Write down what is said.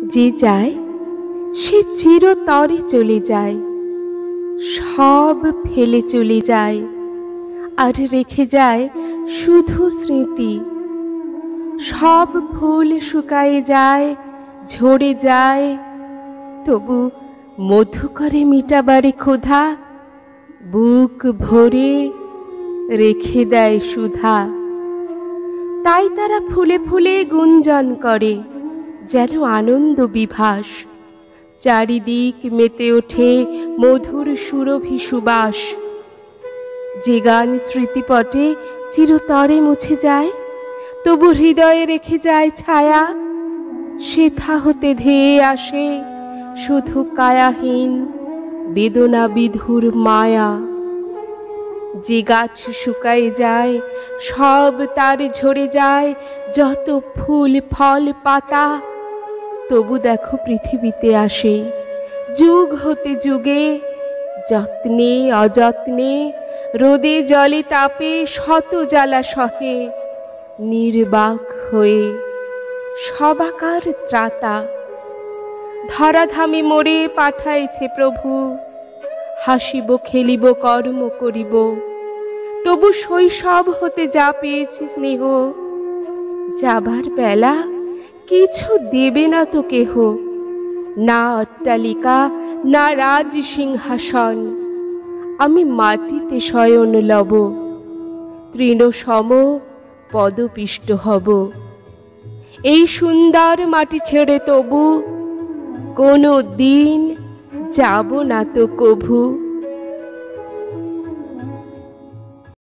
যে যায় সে চিরতরে চলে যায়, সব ফেলে চলে যায়, আর রেখে যায় শুধু স্মৃতি। সব ফুল শুকায়ে যায়, ঝরে যায়, তবু মধু করে মিটাবারে ক্ষুধা, বুক ভরে রেখে দেয় সুধা। তাই তারা ফুলে ফুলে গুঞ্জন করে, যেন আনন্দ বিভাস। চারিদিক মেতে ওঠে মধুর সুরভি সুবাস। যে গান স্মৃতিপটে চিরতরে মুছে যায়, তবু হৃদয়ে রেখে যায় ছায়া। সেথা হতে ধেয়ে আসে শুধু কায়াহীন বেদনা বিধুর মায়া। যে গাছ শুকায় যায়, সব তার ঝরে যায়, যত ফুল ফল পাতা, তবু দেখো পৃথিবীতে আসে যুগ হতে যুগে, যত্নে অযত্নে, রোদে জলে তাপে, শত জ্বালা সহে, নির্বাক হয়ে সবাকার ত্রাতা। ধরাধামে মোরে পাঠাইছে প্রভু, হাসিব খেলিব কর্ম করিব, তবু শৈশব হতে যা পেয়েছি স্নেহ, যাবার বেলা কিছু দেবে না তো কেহ। না অট্টালিকা, না রাজ সিংহাসন, আমি মাটিতে শয়ন লব, তৃণ সম পদপিষ্ট হব। এই সুন্দর মাটি ছেড়ে তবু কোনো দিন যাব না তো কভু।